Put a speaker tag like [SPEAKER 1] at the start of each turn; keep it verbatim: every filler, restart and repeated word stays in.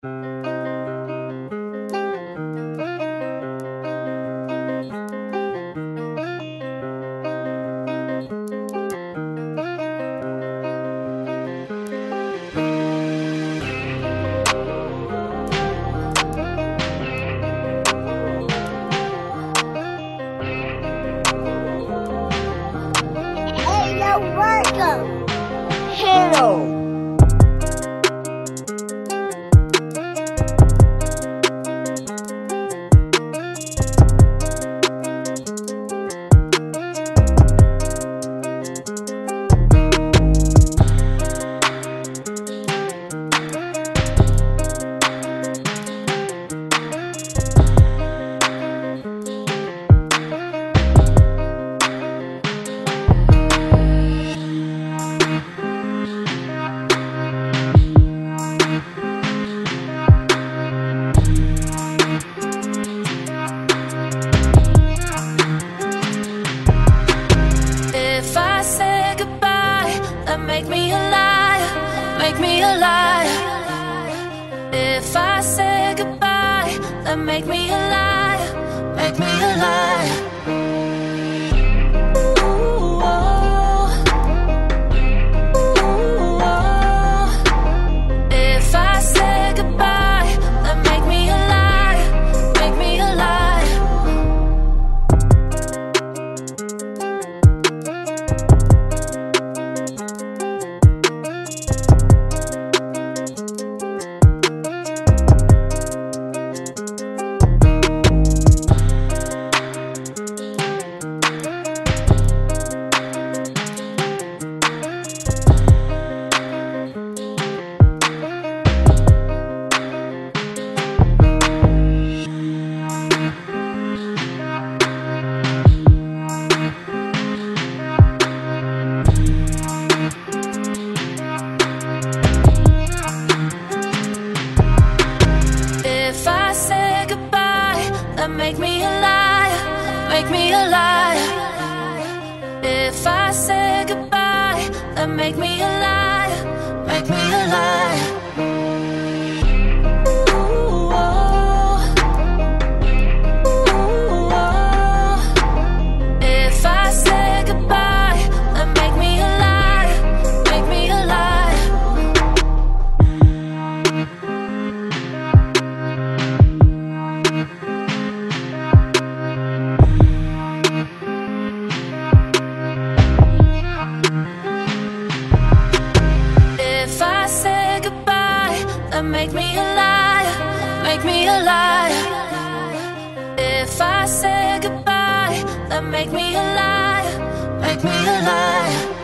[SPEAKER 1] Welcome, Hero.
[SPEAKER 2] Make me a liar, make me a liar. If I say goodbye, then make me a liar, make me a liar. Ooh, oh. Ooh, oh. If I say goodbye, then make me a liar, make me a liar. Make me a liar, make me a liar. If I say goodbye, then make me a liar, make me a liar. Ooh, oh. Ooh, oh. If I say goodbye, then make me a liar, make me a liar. Make me a liar, make me a liar. If I say goodbye, then make me a liar, make me a liar.